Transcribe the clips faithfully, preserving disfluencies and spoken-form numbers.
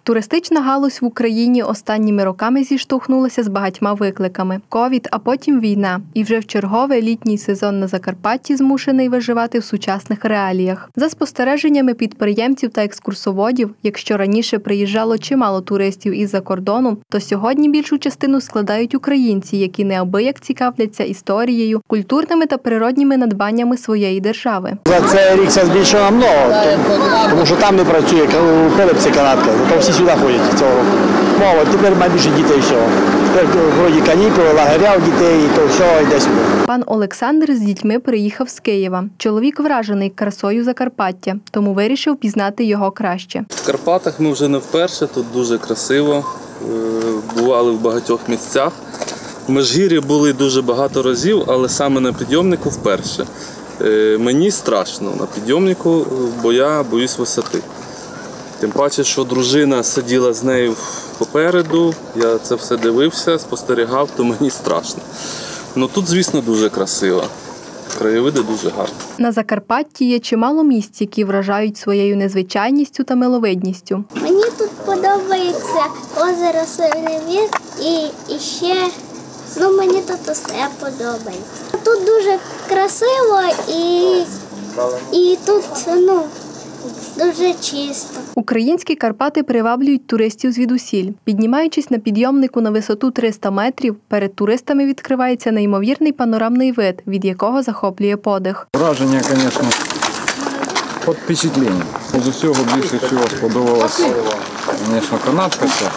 Туристична галузь в Україні останніми роками зіштовхнулася з багатьма викликами. Ковід, а потім війна. І вже вчергове літній сезон на Закарпатті змушений виживати в сучасних реаліях. За спостереженнями підприємців та екскурсоводів, якщо раніше приїжджало чимало туристів із-за кордону, то сьогодні більшу частину складають українці, які неабияк цікавляться історією, культурними та природніми надбаннями своєї держави. За цей рік це збільшило намного, тому що там не працює у Пилипці канатка, то всі сюди ходять цього року. Мова, тепер найбільше дітей всього. Тепер вроді канікули, лагеря у дітей, то все йде сюди. Пан Олександр з дітьми приїхав з Києва. Чоловік вражений красою Закарпаття, тому вирішив пізнати його краще. В Карпатах ми вже не вперше, тут дуже красиво, бували в багатьох місцях. В Межгір'ї були дуже багато разів, але саме на підйомнику вперше. Мені страшно на підйомнику, бо я боюсь висоти. Тим паче, що дружина сиділа з нею попереду, я це все дивився, спостерігав, то мені страшно. Ну тут, звісно, дуже красиво. Краєвиди дуже гарні. На Закарпатті є чимало місць, які вражають своєю незвичайністю та миловидністю. Мені тут подобається озеро Синевір і, і ще, ну мені тут усе подобається. Тут дуже красиво і, і тут, ну, дуже чисто. Українські Карпати приваблюють туристів звідусіль. Піднімаючись на підйомнику на висоту триста метрів, перед туристами відкривається неймовірний панорамний вид, від якого захоплює подих. Враження, звісно, під впечатленням. З усього більше всього сподобалася, звісно, канатка ця.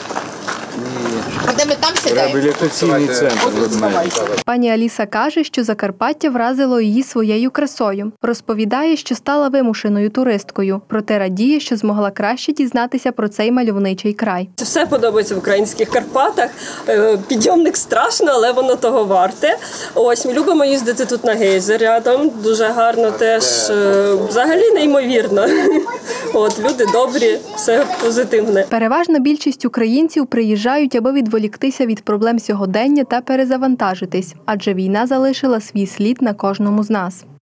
Реабілітаційний центр. Пані Аліса каже, що Закарпаття вразило її своєю красою. Розповідає, що стала вимушеною туристкою, проте радіє, що змогла краще дізнатися про цей мальовничий край. Все подобається в українських Карпатах. Підйомник страшно, але воно того варте. Ось, ми любимо їздити тут на гейзер рядом. Дуже гарно теж. Взагалі неймовірно. От, люди добрі, все позитивне. Переважна більшість українців приїжджають, аби відволіктися від проблем сьогодення та перезавантажитись, адже війна залишила свій слід на кожному з нас.